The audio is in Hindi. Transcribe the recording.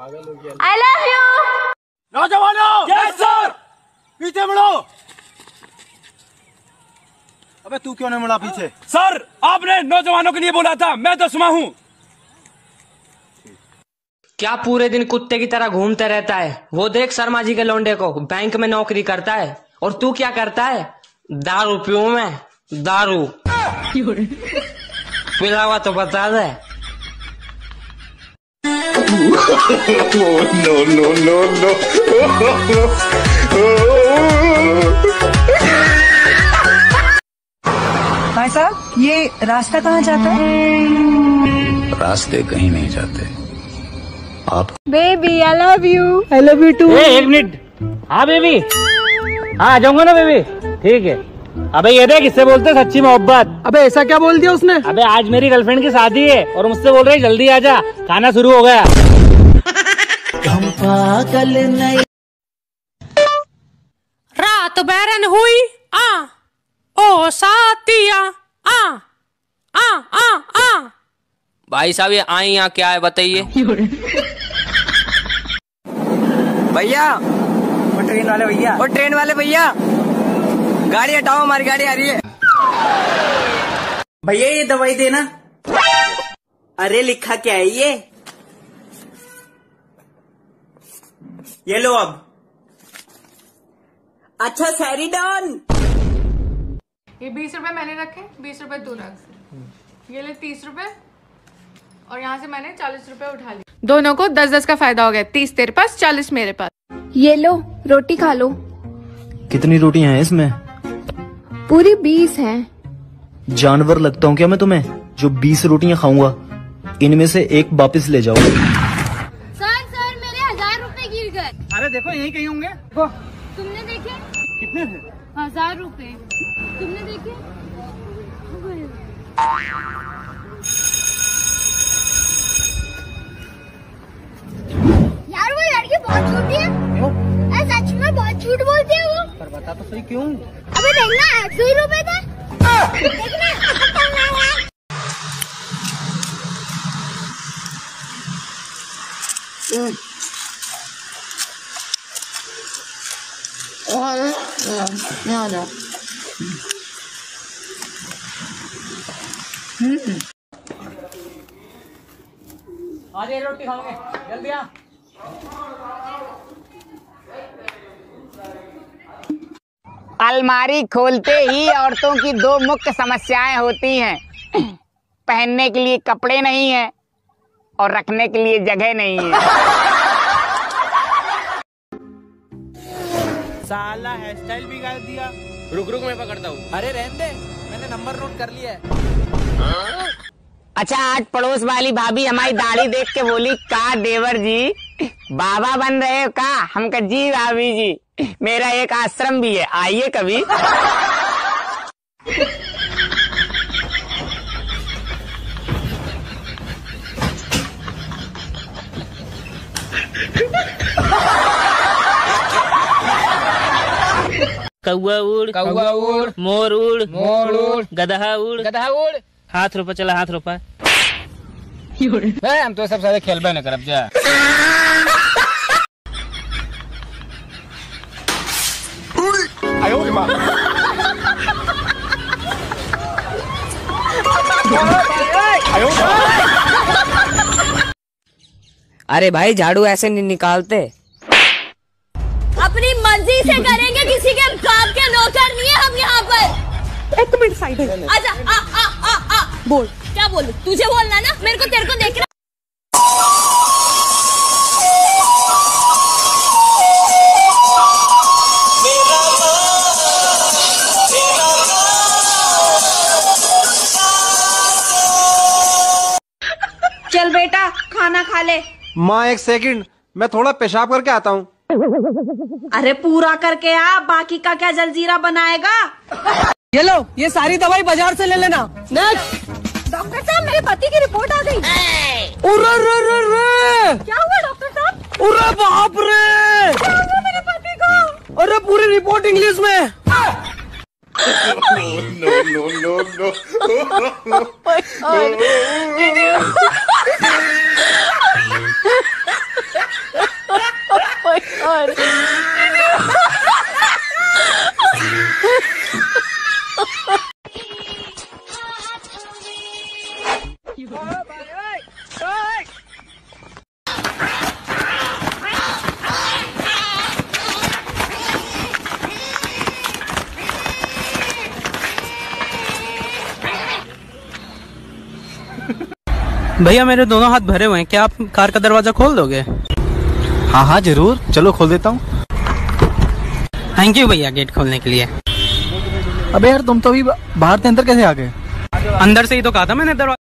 I love you. नौजवानों, यस सर। पीछे मुड़ो। अबे तू क्यों नहीं मुड़ा पीछे? सर आपने नौजवानों के लिए बोला था, मैं 10वां हूँ। क्या पूरे दिन कुत्ते की तरह घूमते रहता है? वो देख शर्मा जी के लौंडे को, बैंक में नौकरी करता है। और तू क्या करता है? दारू पीऊं मैं, दारू। पिला हुआ तो बता दे। No no no no. भाई साहब, ये रास्ता कहाँ जाता है? रास्ते कहीं नहीं जाते। आप baby I love you. I love you too. एक मिनट। हाँ बेबी, हाँ आ जाऊंगा ना बेबी, ठीक है। अबे ये देख, इससे बोलते सच्ची मोहब्बत। अबे ऐसा क्या बोल दिया उसने? अबे आज मेरी गर्लफ्रेंड की शादी है और मुझसे बोल रही जल्दी आ जा, खाना शुरू हो गया। हम पागल नहीं। रात बैरन हुई ओ साथिया आ। भाई साहब ये आई यहाँ क्या है बताइए। भैया, वो ट्रेन वाले भैया, वो ट्रेन वाले भैया, गाड़ी हटाओ, हमारी गाड़ी आ रही है। भैया ये दवाई देना। अरे लिखा क्या है ये लो अब। अच्छा सैरिडॉन। ये 20 रुपए मैंने रखे, 20 रुपए तू रख। ये ले 30 रुपए और यहाँ से मैंने 40 रुपए उठा लिए। दोनों को 10-10 का फायदा हो गया। 30 तेरे पास, 40 मेरे पास। ये लो रोटी खा लो। कितनी रोटियां हैं इसमें? पूरी 20 हैं। जानवर लगता हूँ क्या मैं तुम्हें, जो 20 रोटियां खाऊंगा? इनमें से एक वापस ले जाओ। सर मेरे 1000 रुपए गिर गए। अरे देखो यहीं कहीं होंगे। तुमने देखे? कितने थे? 1000 रुपए। तुमने देखे? यार वो लड़की बहुत छोटी है। सच में बहुत झूठ बोलती है वो। पर बता तो सही क्यों? अबे देखना 100 रुपए थे। देखना। आज ये रोटी खाओगे, जल्दी आ। अलमारी खोलते ही औरतों की 2 मुख्य समस्याएं होती हैं। पहनने के लिए कपड़े नहीं है और रखने के लिए जगह नहीं है। साला हेयर स्टाइल बिगाड़ दिया। रुक मैं पकड़ता हूँ। अरे रहने दे, मैंने नंबर नोट कर लिया है। अच्छा आज पड़ोस वाली भाभी हमारी दाढ़ी देख के बोली, का देवर जी बाबा बन रहे हो का? हम कहा जी भाभी जी, मेरा एक आश्रम भी है, आइए कभी। कौआ उड़, मोर उड़, गधा उड़। हाथ रोपा, चला हाथ रोपा। हम तो सब सारे खेल न करब जा। अरे भाई झाड़ू ऐसे नहीं निकालते। अपनी मर्जी से करेंगे, किसी के बाप के नौकर नहीं है हम यहाँ पर। 1 मिनट साइड है। अच्छा आ बोल। क्या बोलूं? तुझे बोलना ना, मेरे को तेरे को देखना। चल बेटा खाना खा ले। माँ 1 सेकंड, मैं थोड़ा पेशाब करके आता हूँ। अरे पूरा करके आ, बाकी का क्या जलजीरा बनाएगा? ये लो, ये सारी दवाई बाजार से ले लेना। नेक्स्ट। डॉक्टर साहब मेरे पति की रिपोर्ट आ गई। उरे रे रे रे। क्या हुआ डॉक्टर साहब? उरे बाप रे, क्या हुआ मेरे पति को? अरे पूरी रिपोर्ट इंग्लिश में। No no no no. यार। भैया मेरे दोनों हाथ भरे हुए हैं, क्या आप कार का दरवाजा खोल दोगे? हाँ हाँ जरूर, चलो खोल देता हूँ। थैंक यू भैया गेट खोलने के लिए। अबे यार तुम तो अभी बाहर से अंदर कैसे आ गए? अंदर से ही तो कहा था मैंने दरवाजा